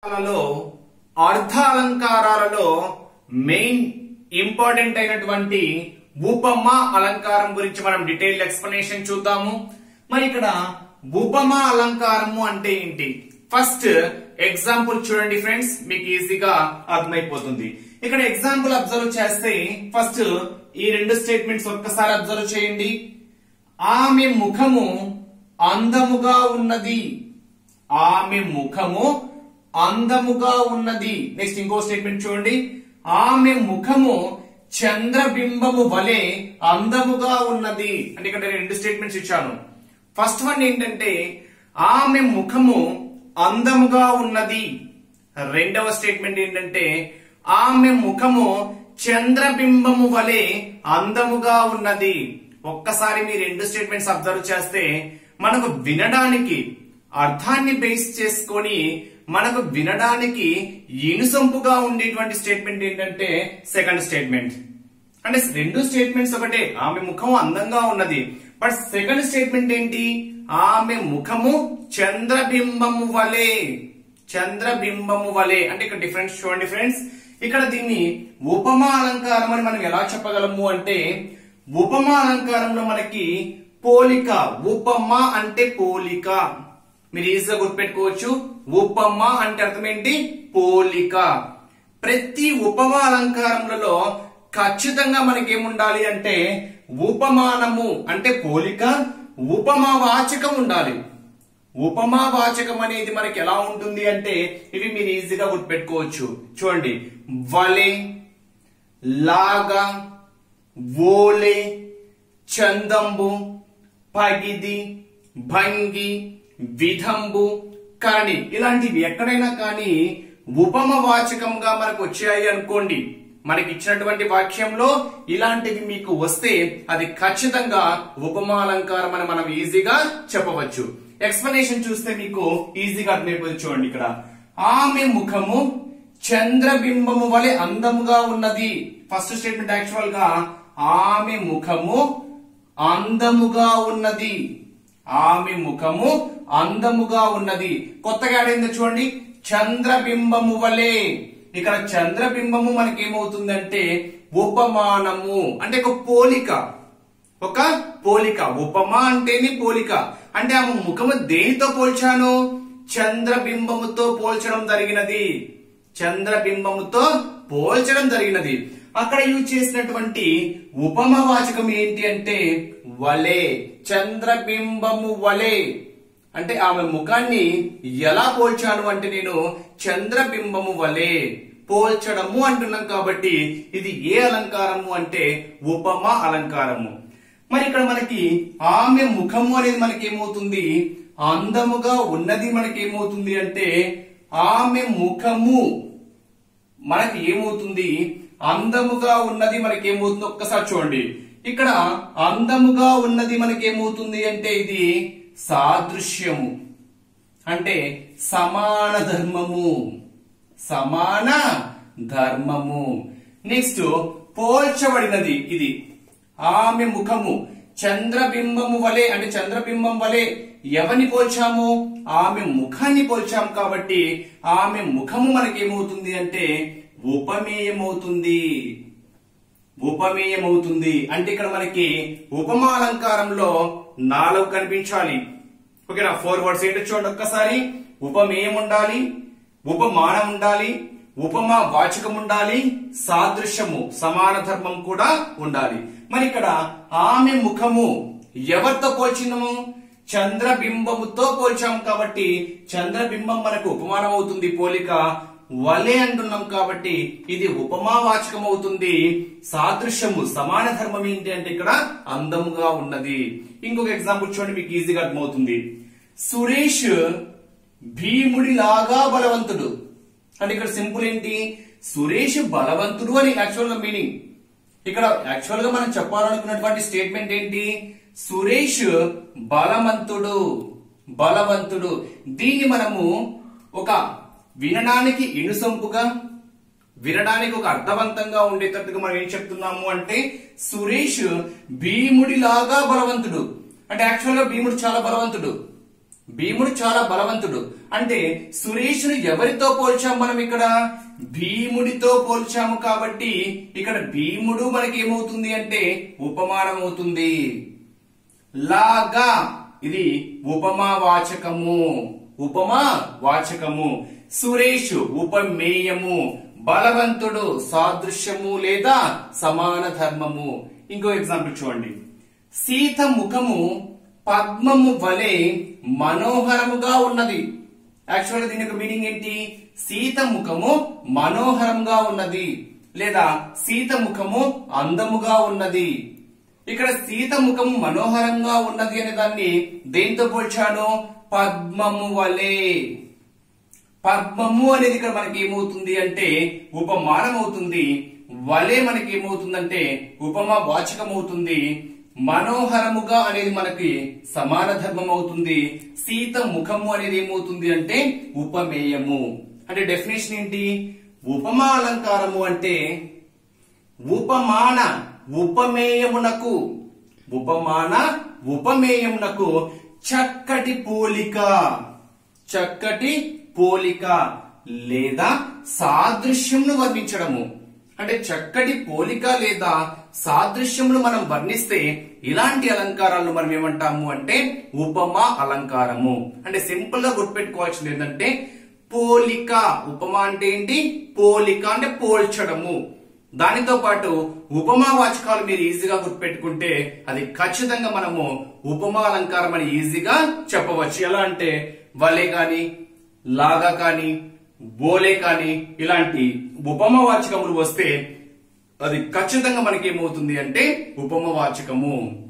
లలో అర్థ అలంకారాలలో main important అయినటువంటి ఉపమా అలంకారం గురించి మనం డీటెయిల్ ఎక్స్ప్లెనేషన్ చూద్దాము. మరి ఇక్కడ ఉపమా అలంకారము అంటే ఏంటి? ఫస్ట్ ఎగ్జాంపుల్ చూడండి ఫ్రెండ్స్, మీకు ఈజీగా అర్థమైపోతుంది. ఇక్కడ ఎగ్జాంపుల్ అబ్జర్వ్ చేస్తే ఫస్ట్ ఈ రెండు స్టేట్మెంట్స్ ఒక్కసారి అబ్జర్వ్ చేయండి. ఆమె ముఖము అందముగా ఉన్నది. ఆమె ముఖము అందముగా ఉన్నది. నెక్స్ట్ ఇంకో స్టేట్మెంట్ చూడండి. ఆమె ముఖము చంద్రబింబము వలె అందముగా ఉన్నది. అంటే ఇక్కడ రెండు స్టేట్మెంట్స్ ఇచ్చాను. ఫస్ట్ వన్ ఏంటంటే ఆమె ముఖము అందముగా ఉన్నది. రెండవ స్టేట్మెంట్ ఏంటంటే ఆమె ముఖము చంద్రబింబము వలె అందముగా ఉన్నది. ఒక్కసారి మీ రెండు స్టేట్మెంట్స్ అబ్జర్వ్ చేస్తే మనకు వినడానికి అర్థాన్ని బేస్ చేసుకొని మనకు వినడానికి ఇనుసొంపుగా ఉండేటువంటి స్టేట్మెంట్ ఏంటంటే సెకండ్ స్టేట్మెంట్. అంటే రెండు స్టేట్మెంట్స్ ఒకటే, ఆమె ముఖము అందంగా ఉన్నది. బట్ సెకండ్ స్టేట్మెంట్ ఏంటి? ఆమె ముఖము చంద్రబింబము వలె. చంద్రబింబము వలె అంటే ఇక్కడ డిఫరెన్స్ చూడండి ఫ్రెండ్స్. ఇక్కడ దీన్ని ఉపమా అలంకారం అని మనం ఎలా చెప్పగలము అంటే, ఉపమా అలంకారంలో మనకి పోలిక, ఉపమా అంటే పోలిక. మీరు ఈజీగా గుర్తుపెట్టుకోవచ్చు. ఉపమా అంటే అర్థం ఏంటి? పోలిక. ప్రతి ఉపమా అలంకారములలో ఖచ్చితంగా మనకి ఏముండాలి అంటే ఉపమానము అంటే పోలిక, ఉపమావాచకం ఉండాలి. ఉపమావాచకం అనేది మనకి ఎలా ఉంటుంది అంటే ఇవి మీరు ఈజీగా గుర్తుపెట్టుకోవచ్చు. చూడండి, వలె, లాగా, ఓలే, చందంబు, పగిది, భంగి, విధంబు, కరణి ఇలాంటివి ఎక్కడైనా కానీ ఉపమవాచకంగా మనకు వచ్చాయి అనుకోండి, మనకి ఇచ్చినటువంటి వాక్యంలో ఇలాంటివి మీకు వస్తే అది ఖచ్చితంగా ఉపమా అలంకారం అని మనం ఈజీగా చెప్పవచ్చు. ఎక్స్ప్లెనేషన్ చూస్తే మీకు ఈజీగా అర్థమైపోతుంది. చూడండి, ఇక్కడ ఆమె ముఖము చంద్రబింబము వలె అందముగా ఉన్నది. ఫస్ట్ స్టేట్మెంట్ యాక్చువల్ గా ఆమె ముఖము అందముగా ఉన్నది. ఆమె ముఖము అందముగా ఉన్నది. కొత్తగా ఆడైందో చూడండి, చంద్రబింబము వలె. ఇక్కడ చంద్రబింబము మనకి ఏమవుతుందంటే ఉపమానము అంటే ఒక పోలిక. ఒక పోలిక. ఉపమా అంటేనే పోలిక. అంటే ఆమె ముఖము దేనితో పోల్చాను? చంద్రబింబముతో పోల్చడం జరిగినది. చంద్రబింబముతో పోల్చడం జరిగినది. అక్కడ యూజ్ చేసినటువంటి ఉపమావాచకం ఏంటి అంటే వలె. చంద్రబింబము వలె అంటే ఆమె ముఖాన్ని ఎలా పోల్చాను అంటే నేను చంద్రబింబము వలె పోల్చడము అంటున్నాం. కాబట్టి ఇది ఏ అలంకారము అంటే ఉపమా అలంకారము. మరి ఇక్కడ మనకి ఆమె ముఖము అనేది మనకి ఏమవుతుంది? అందముగా ఉన్నది. మనకి ఏమవుతుంది అంటే ఆమె ముఖము మనకి ఏమవుతుంది? అందముగా ఉన్నది. మనకి ఏమవుతుంది? ఒక్కసారి చూడండి, ఇక్కడ అందముగా ఉన్నది మనకి ఏమవుతుంది అంటే ఇది సాదృశ్యము అంటే సమాన ధర్మము. సమాన ధర్మము. నెక్స్ట్ పోల్చబడినది. ఇది ఆమె ముఖము చంద్రబింబము వలె అంటే చంద్రబింబం వలె ఎవరిని పోల్చాము? ఆమె ముఖాన్ని పోల్చాము. కాబట్టి ఆమె ముఖము మనకి ఏమవుతుంది అంటే ఉపమేయమవుతుంది. ఉపమేయమవుతుంది అంటే ఇక్కడ మనకి ఉపమా అలంకారంలో 4 కనిపించాలి. ఓకేనా? 4 వర్డ్స్ ఏంటో చూడండి ఒక్కసారి. ఉపమేయం ఉండాలి, ఉపమానం ఉండాలి, ఉపమా వాచకం ఉండాలి, సాదృశ్యము సమాన ధర్మం కూడా ఉండాలి. మరి ఇక్కడ ఆమె ముఖము ఎవరితో పోల్చినము? చంద్రబింబముతో పోల్చాము. కాబట్టి చంద్రబింబం మనకు ఉపమానం అవుతుంది, పోలిక. వలె అంటున్నాం కాబట్టి ఇది ఉపమావాచకం అవుతుంది. సాదృశ్యము సమాన ధర్మం ఏంటి అంటే ఇక్కడ అందముగా ఉన్నది. ఇంకొక ఎగ్జాంపుల్ చూడండి, మీకు ఈజీగా అర్థమవుతుంది. సురేష్ భీముడి లాగా బలవంతుడు. అంటే ఇక్కడ సింపుల్ ఏంటి? సురేష్ బలవంతుడు అని యాక్చువల్ గా మీనింగ్. ఇక్కడ యాక్చువల్ గా మనం చెప్పాలనుకున్నటువంటి స్టేట్మెంట్ ఏంటి? సురేష్ బలవంతుడు. బలవంతుడు. దీన్ని మనము ఒక వినడానికి ఇనుసొంపుగా, వినడానికి ఒక అర్థవంతంగా ఉండేటట్టుగా మనం ఏం చెప్తున్నాము అంటే సురేష్ భీముడి లాగా బలవంతుడు. అంటే యాక్చువల్ గా భీముడు చాలా బలవంతుడు. భీముడు చాలా బలవంతుడు. అంటే సురేషును ఎవరితో పోల్చాము మనం ఇక్కడ? భీముడితో పోల్చాము. కాబట్టి ఇక్కడ భీముడు మనకి ఏమవుతుంది అంటే ఉపమానం అవుతుంది. లాగా ఇది ఉపమా వాచకము. ఉపమా వాచకము. సురేషు ఉపమేయము. బలవంతుడు సాదృశ్యము లేదా సమాన ధర్మము. ఇంకో ఎగ్జాంపుల్ చూడండి. సీత ముఖము పద్మము వలె మనోహరముగా ఉన్నది. యాక్చువల్ గా దీని యొక్క మీనింగ్ ఏంటి? సీత ముఖము మనోహరంగా ఉన్నది లేదా సీత ముఖము అందముగా ఉన్నది. ఇక్కడ సీత ముఖము మనోహరంగా ఉన్నది అనే దాన్ని దేంతో పోల్చాను? పద్మము వలె. పద్మము అనేది ఇక్కడ మనకి ఏమవుతుంది అంటే ఉపమానం అవుతుంది. వలె మనకి ఏమవుతుందంటే ఉపమా వాచకం అవుతుంది. మనోహరముగా అనేది మనకి సమాన ధర్మం అవుతుంది. సీత ముఖము అనేది ఏమవుతుంది అంటే ఉపమేయము. అంటే డెఫినేషన్ ఏంటి? ఉపమా అలంకారము అంటే ఉపమాన ఉపమేయమునకు ఉపమాన ఉపమేయమునకు చక్కటి పోలిక, చక్కటి పోలిక లేదా సాదృశ్యంను వర్ణించడము. అంటే చక్కటి పోలిక లేదా సాదృశ్యమును మనం వర్ణిస్తే ఇలాంటి అలంకారాలను మనం ఏమంటాము అంటే ఉపమా అలంకారము. అంటే సింపుల్ గా గుర్తుపెట్టుకోవాల్సింది ఏంటంటే పోలిక. ఉపమా అంటే ఏంటి? పోలిక అంటే పోల్చడము. దానితో పాటు ఉపమా వాచకాలు మీరు ఈజీగా గుర్తుపెట్టుకుంటే అది ఖచ్చితంగా మనము ఉపమా అలంకారం అని ఈజీగా చెప్పవచ్చు. ఎలా అంటే వలె గాని, లాగా కాని, బోలే కాని ఇలాంటి ఉపమా వాచకములు వస్తే అది ఖచ్చితంగా మనకి ఏమవుతుంది అంటే ఉపమా వాచకము.